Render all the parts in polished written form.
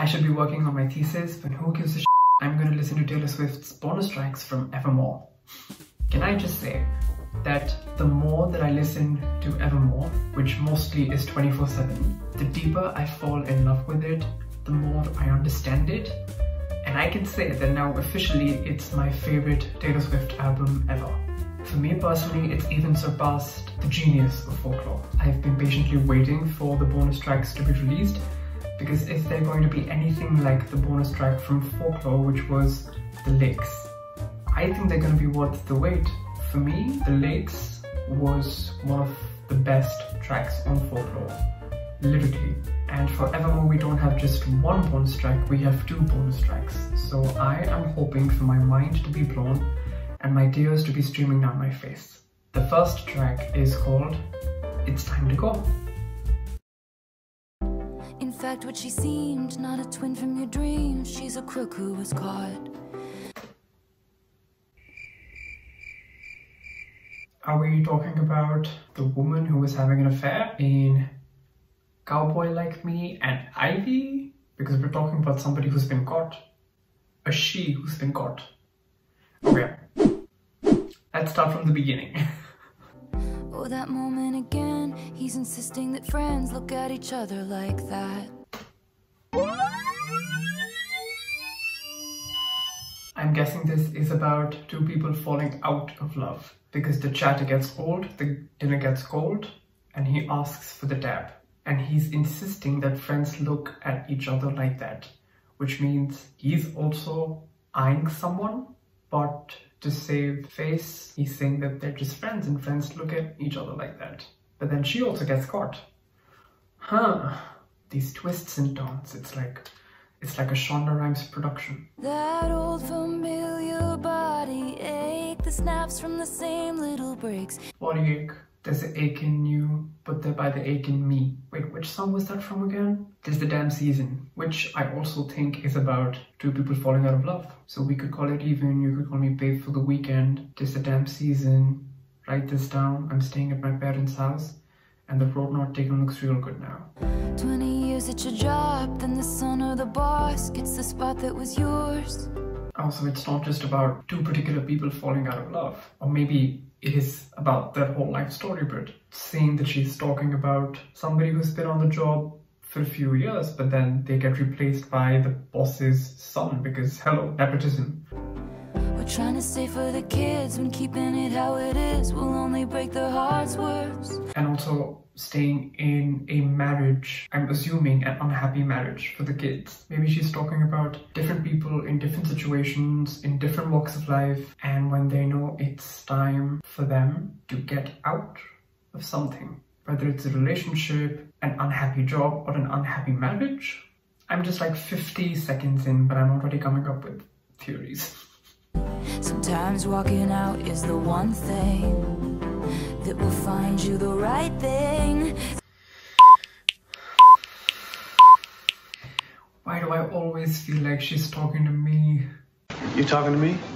should be working on my thesis, but who gives a shit? I'm gonna listen to Taylor Swift's bonus tracks from Evermore. Can I just say that the more that I listen to Evermore, which mostly is 24/7, the deeper I fall in love with it, the more I understand it. And I can say that now officially it's my favorite Taylor Swift album ever. For me personally, it's even surpassed the genius of Folklore. I've been patiently waiting for the bonus tracks to be released, because if they're going to be anything like the bonus track from Folklore, which was The Lakes, I think they're going to be worth the wait. For me, The Lakes was one of the best tracks on Folklore, lyrically. And for Evermore, we don't have just one bonus track, we have 2 bonus tracks. So I am hoping for my mind to be blown and my tears to be streaming down my face. The first track is called It's Time to Go. In fact, what she seemed, not a twin from your dreams, she's a crook who was caught. Are we talking about the woman who was having an affair in Cowboy Like Me and Ivy? Because we're talking about somebody who's been caught. A she who's been caught. Okay. Let's start from the beginning. Oh, that moment again, he's insisting that friends look at each other like that. I'm guessing this is about 2 people falling out of love. Because the chatter gets old, the dinner gets cold, and he asks for the tab. And he's insisting that friends look at each other like that. Which means he's also eyeing someone, but to save face, he's saying that they're just friends and friends look at each other like that. But then she also gets caught. These twists and turns, it's like a Shonda Rhimes production. That old familiar body ache, the snaps from the same little breaks. Body ache. There's an ache in you, but there by the ache in me. Wait, which song was that from again? There's the Damn Season, which I also think is about 2 people falling out of love. So we could call it even, you could call me babe for the weekend. There's the Damn Season, write this down, I'm staying at my parents' house, and the road not taken looks real good now. 20 years at your job, then the son or the boss gets the spot that was yours. Also, it's not just about 2 particular people falling out of love, or maybe it is about their whole life story, but saying that she's talking about somebody who's been on the job for a few years, but then they get replaced by the boss's son because, hello, nepotism. We're trying to stay for the kids when keeping it how it is will only break their hearts worse. And also staying in a marriage, I'm assuming an unhappy marriage for the kids. Maybe she's talking about different people in different situations, in different walks of life, and when they know it's time for them to get out of something, whether it's a relationship, an unhappy job, or an unhappy marriage. I'm just like 50 seconds in, but I'm already coming up with theories. Sometimes walking out is the one thing that will find you the right thing. Why do I always feel like she's talking to me? You talking to me?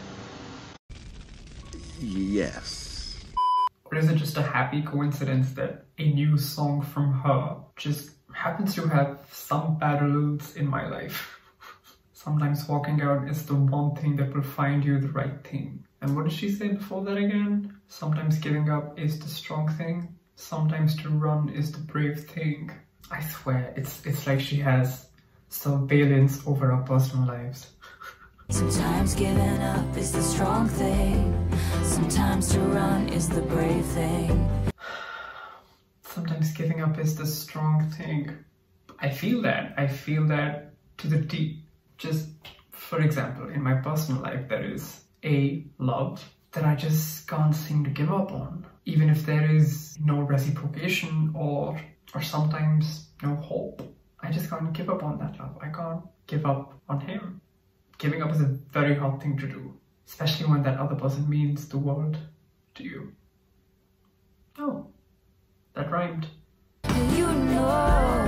Yes. Or is it just a happy coincidence that a new song from her just happens to have some parallels in my life? Sometimes walking out is the one thing that will find you the right thing. And what did she say before that again? Sometimes giving up is the strong thing. Sometimes to run is the brave thing. I swear, it's like she has surveillance over our personal lives. Sometimes giving up is the strong thing. Sometimes to run is the brave thing. Sometimes giving up is the strong thing. I feel that to the deep. Just, for example, in my personal life, there is a love that I just can't seem to give up on. Even if there is no reciprocation or sometimes no hope. I just can't give up on that love. I can't give up on him. Giving up is a very hard thing to do, especially when that other person means the world to you. Oh, that rhymed. You know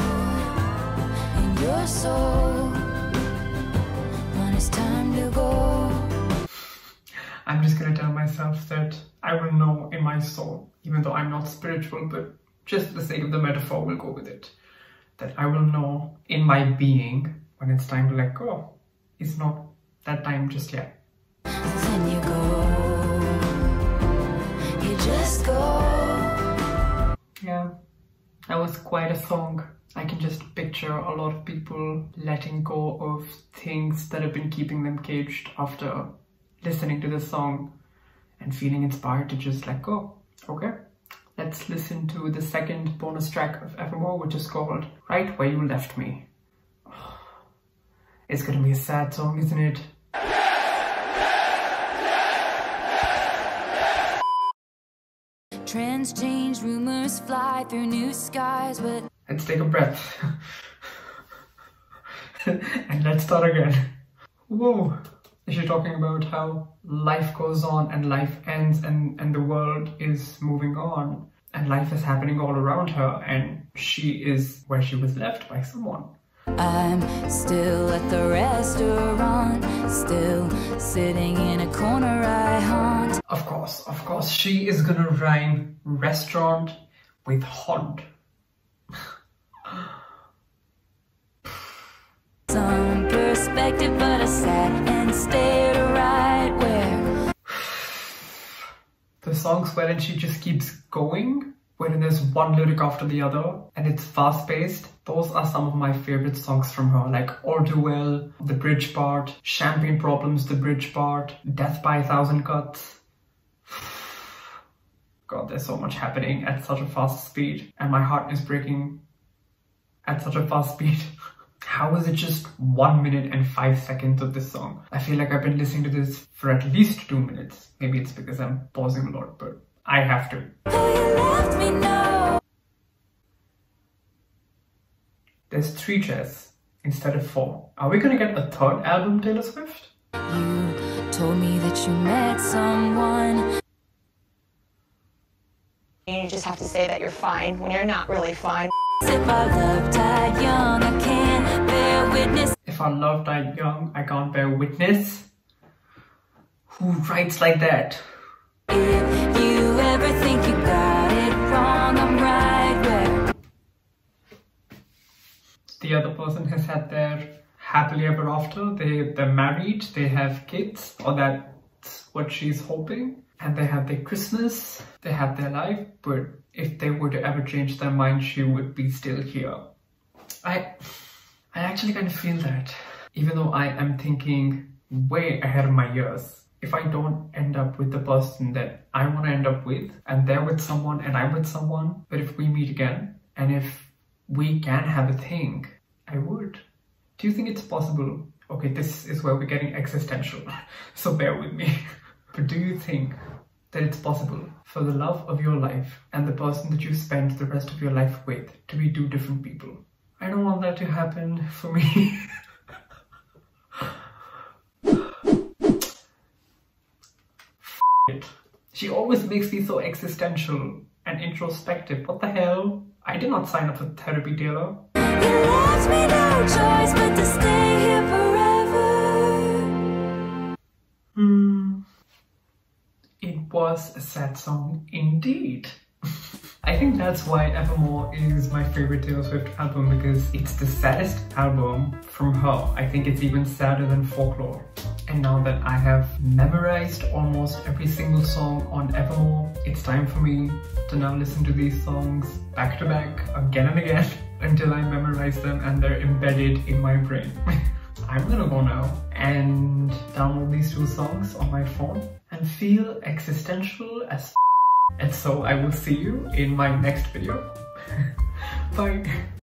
in your soul when it's time to go. I'm just gonna tell myself that I will know in my soul, even though I'm not spiritual, but just for the sake of the metaphor, we'll go with it, that I will know in my being when it's time to let go. It's not that time just yet. Then you go, you just go. Yeah, that was quite a song. I can just picture a lot of people letting go of things that have been keeping them caged after listening to this song and feeling inspired to just let go. Okay, let's listen to the second bonus track of Evermore, which is called Right Where You Left Me. It's gonna be a sad song, isn't it? Trends change, rumors fly through new skies, but Let's take a breath. And let's start again. Whoa. Is she talking about how life goes on and life ends and the world is moving on and life is happening all around her and she is where she was left by someone? I'm still at the restaurant, still sitting in a corner I haunt. Of course, she is gonna rhyme restaurant with haunt. Some perspective, but I sat and stared right where. The songs wherein she just keeps going, wherein there's one lyric after the other and it's fast-paced, those are some of my favorite songs from her, like All Too Well, the bridge part, Champagne Problems, the bridge part, Death by a Thousand Cuts. God, there's so much happening at such a fast speed and my heart is breaking at such a fast speed. How is it just 1 minute and 5 seconds of this song? I feel like I've been listening to this for at least 2 minutes. Maybe it's because I'm pausing a lot, but I have to. Oh, you left me now. There's 3 chairs instead of 4. Are we gonna get a third album, Taylor Swift? You told me that you met someone. You just have to say that you're fine when you're not really fine. If our love died young, I can't bear witness. If our love died young, I can't bear witness. Who writes like that? If you ever think you got it wrong, I'm right where. The other person has had their happily ever after. They're married, they have kids, or that's what she's hoping. And they have their Christmas, they have their life, but if they were to ever change their mind, she would be still here. I actually kind of feel that. Even though I am thinking way ahead of my years, if I don't end up with the person that I want to end up with, and they're with someone and I'm with someone, but if we meet again, and if we can have a thing, I would. Do you think it's possible? Okay, this is where we're getting existential, so bear with me. But do you think that it's possible for the love of your life and the person that you spend the rest of your life with to be 2 different people? I don't want that to happen for me. It. She always makes me so existential and introspective. What the hell? I did not sign up for therapy, Taylor. You left me no choice but to stay here forever. It was a sad song indeed. I think that's why Evermore is my favorite Taylor Swift album, because it's the saddest album from her. I think it's even sadder than Folklore. And now that I have memorized almost every single song on Evermore, it's time for me to now listen to these songs back to back again and again until I memorize them and they're embedded in my brain. I'm gonna go now and download these 2 songs on my phone and feel existential as f. And so I will see you in my next video. Bye.